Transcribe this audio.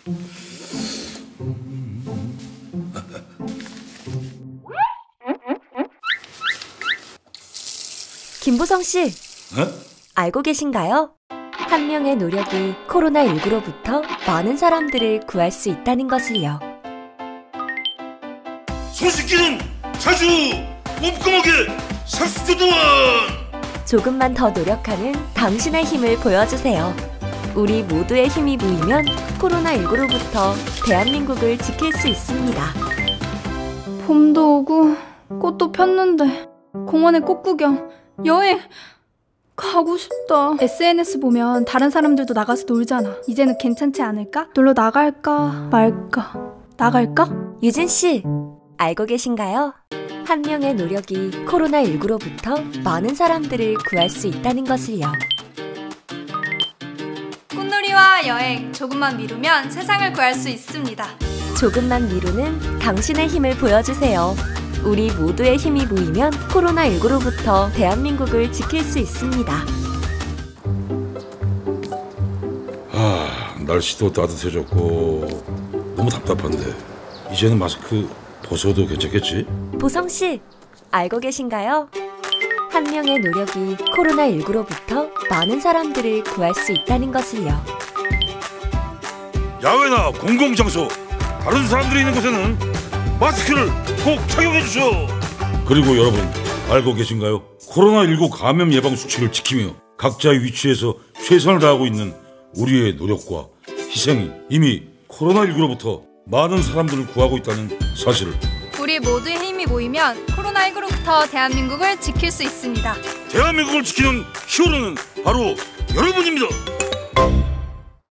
김보성 씨, 어? 알고 계신가요? 한 명의 노력이 코로나19로부터 많은 사람들을 구할 수 있다는 것을요. 손씻기는 자주 꼼꼼하게 살수조도원. 조금만 더 노력하는 당신의 힘을 보여주세요. 우리 모두의 힘이 모이면 코로나19로부터 대한민국을 지킬 수 있습니다. 봄도 오고 꽃도 폈는데 공원에 꽃구경, 여행 가고 싶다. SNS 보면 다른 사람들도 나가서 놀잖아. 이제는 괜찮지 않을까? 놀러 나갈까 말까? 나갈까? 유진 씨, 알고 계신가요? 한 명의 노력이 코로나19로부터 많은 사람들을 구할 수 있다는 것을요. 꽃놀이와 여행 조금만 미루면 세상을 구할 수 있습니다. 조금만 미루는 당신의 힘을 보여주세요. 우리 모두의 힘이 모이면 코로나19로부터 대한민국을 지킬 수 있습니다. 날씨도 따뜻해졌고 너무 답답한데 이제는 마스크 벗어도 괜찮겠지? 보성씨, 알고 계신가요? 한 명의 노력이 코로나19로부터 많은 사람들을 구할 수 있다는 것을요. 야외나 공공장소, 다른 사람들이 있는 곳에는 마스크를 꼭 착용해 주시오. 그리고 여러분, 알고 계신가요? 코로나19 감염 예방 수칙을 지키며 각자의 위치에서 최선을 다하고 있는 우리의 노력과 희생이 이미 코로나19로부터 많은 사람들을 구하고 있다는 사실을. 우리 모두의 힘이 모이면 코로나19로부터 대한민국을 지킬 수 있습니다. 대한민국을 지키는 히어로는 바로 여러분입니다.